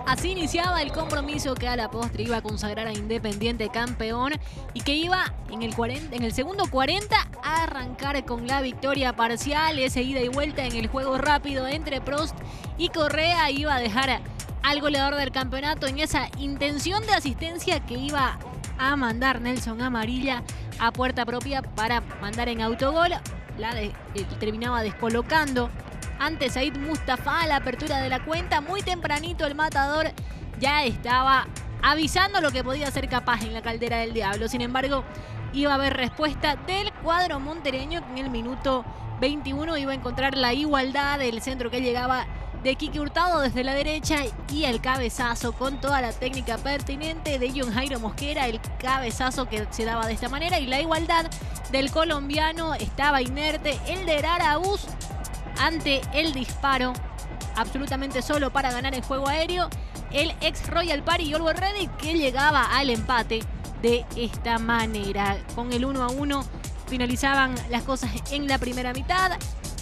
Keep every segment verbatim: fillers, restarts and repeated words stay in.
Así iniciaba el compromiso que a la postre iba a consagrar a Independiente campeón y que iba en el, cuarenta, en el segundo cuarenta a arrancar con la victoria parcial. Ese ida y vuelta en el juego rápido entre Prost y Correa iba a dejar al goleador del campeonato en esa intención de asistencia que iba a mandar Nelson Amarilla a puerta propia para mandar en autogol. La de, eh, terminaba descolocando ante Said Mustafa a la apertura de la cuenta. Muy tempranito el matador ya estaba avisando lo que podía ser capaz en la caldera del diablo. Sin embargo, iba a haber respuesta del cuadro montereño, que en el minuto veintiuno iba a encontrar la igualdad del centro que llegaba de Quique Hurtado desde la derecha y el cabezazo con toda la técnica pertinente de John Jairo Mosquera, el cabezazo que se daba de esta manera, y la igualdad del colombiano estaba inerte, el de Araúz, ante el disparo, absolutamente solo para ganar el juego aéreo, el ex Royal Party Olvo Reddy, que llegaba al empate de esta manera. Con el uno a uno finalizaban las cosas en la primera mitad.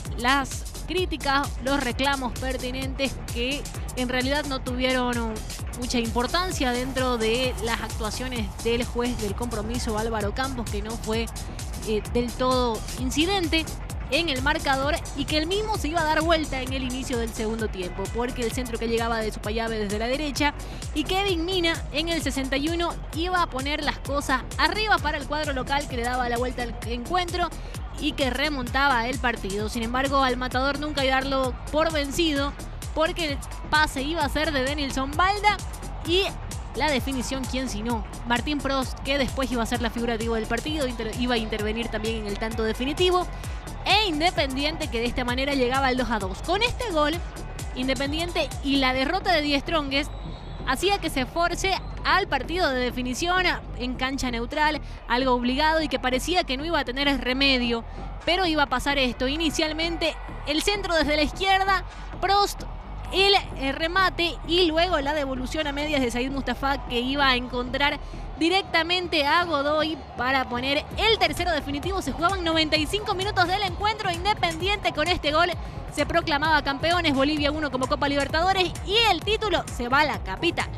Las críticas, los reclamos pertinentes que en realidad no tuvieron mucha importancia dentro de las actuaciones del juez del compromiso, Álvaro Campos, que no fue eh, del todo incidente en el marcador y que el mismo se iba a dar vuelta en el inicio del segundo tiempo, porque el centro que llegaba de Supayave desde la derecha y Kevin Mina en el sesenta y uno iba a poner las cosas arriba para el cuadro local, que le daba la vuelta al encuentro y que remontaba el partido. Sin embargo, al matador nunca iba a darlo por vencido, porque el pase iba a ser de Denilson Balda y la definición, quién sino Martín Prost, que después iba a ser la figurativa del partido, iba a intervenir también en el tanto definitivo, e Independiente, que de esta manera llegaba al dos a dos. Con este gol, Independiente y la derrota de Die Strongest hacía que se force al partido de definición en cancha neutral, algo obligado y que parecía que no iba a tener remedio, pero iba a pasar esto. Inicialmente el centro desde la izquierda, Prost, el, el remate y luego la devolución a medias de Said Mustafa, que iba a encontrar directamente a Godoy para poner el tercero definitivo. Se jugaban noventa y cinco minutos del encuentro. Independiente con este gol se proclamaba campeones, Bolivia uno como Copa Libertadores, y el título se va a la capital.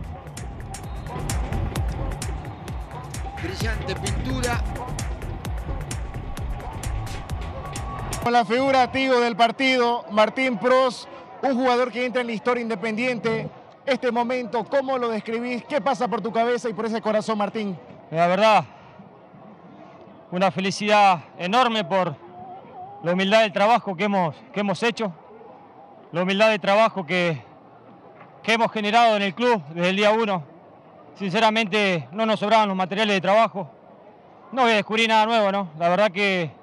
Brillante pintura. Con la figura Tigo del partido, Martín Prost, un jugador que entra en la historia Independiente. Este momento, ¿cómo lo describís? ¿Qué pasa por tu cabeza y por ese corazón, Martín? La verdad, una felicidad enorme por la humildad del trabajo que hemos, que hemos hecho, la humildad del trabajo que, que hemos generado en el club desde el día uno. Sinceramente, no nos sobraban los materiales de trabajo. No voy a descubrir nada nuevo, ¿no? La verdad que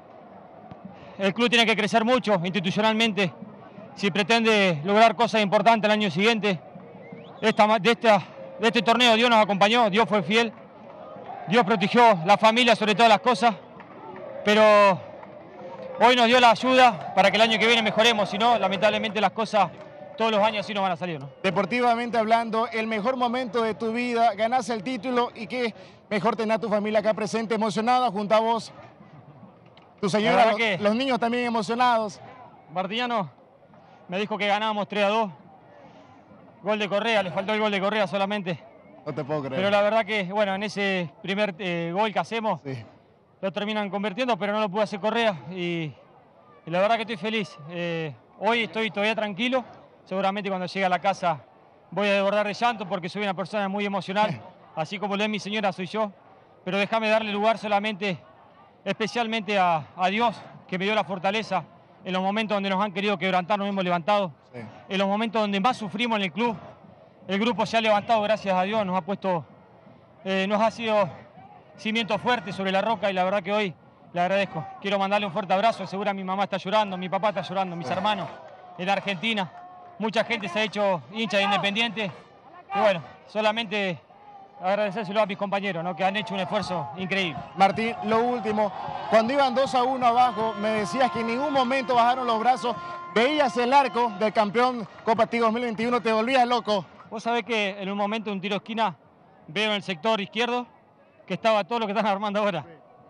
el club tiene que crecer mucho institucionalmente si pretende lograr cosas importantes el año siguiente. Esta, de, esta, de este torneo Dios nos acompañó, Dios fue fiel, Dios protegió la familia sobre todas las cosas, pero hoy nos dio la ayuda para que el año que viene mejoremos, si no, lamentablemente las cosas todos los años así nos van a salir, ¿no? Deportivamente hablando, el mejor momento de tu vida, ganaste el título y qué mejor tener a tu familia acá presente, emocionada junto a vos, tu señora, los, que los niños también emocionados. Martiniano me dijo que ganábamos tres a dos. Gol de Correa, le faltó el gol de Correa solamente. No te puedo creer. Pero la verdad que, bueno, en ese primer eh, gol que hacemos, sí, lo terminan convirtiendo, pero no lo pudo hacer Correa. Y, y la verdad que estoy feliz. Eh, hoy estoy todavía tranquilo. Seguramente cuando llegue a la casa voy a desbordar de llanto porque soy una persona muy emocional. Así como lo es mi señora, soy yo. Pero déjame darle lugar solamente, especialmente a, a Dios, que me dio la fortaleza. En los momentos donde nos han querido quebrantar, nos hemos levantado. Sí. En los momentos donde más sufrimos en el club, el grupo se ha levantado, gracias a Dios, nos ha puesto, eh, nos ha sido cimiento fuerte sobre la roca y la verdad que hoy le agradezco. Quiero mandarle un fuerte abrazo, segura mi mamá está llorando, mi papá está llorando, mis sí. hermanos en Argentina. Mucha gente se ha hecho hincha de Independiente y bueno, solamente agradecérselo a mis compañeros, ¿no? Que han hecho un esfuerzo increíble. Martín, lo último, cuando iban dos a uno abajo, me decías que en ningún momento bajaron los brazos, veías el arco del campeón Copa Tigo dos mil veintiuno, te volvías loco. Vos sabés que en un momento un tiro de esquina veo en el sector izquierdo que estaba todo lo que están armando ahora.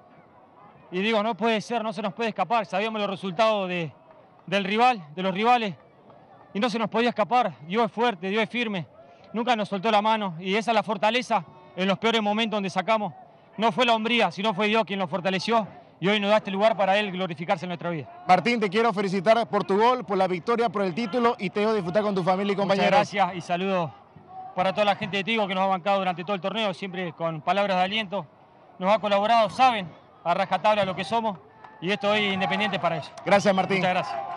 Y digo, no puede ser, no se nos puede escapar, sabíamos los resultados de, del rival, de los rivales, y no se nos podía escapar. Dios es fuerte, Dios es firme. nunca nos soltó la mano y esa es la fortaleza en los peores momentos donde sacamos. No fue la hombría, sino fue Dios quien nos fortaleció y hoy nos da este lugar para Él glorificarse en nuestra vida. Martín, te quiero felicitar por tu gol, por la victoria, por el título y te dejo disfrutar con tu familia y compañeros. Muchas gracias y saludos para toda la gente de Tigo que nos ha bancado durante todo el torneo, siempre con palabras de aliento. Nos ha colaborado, saben a rajatabla lo que somos y esto hoy Independiente para eso. Gracias, Martín. Muchas gracias.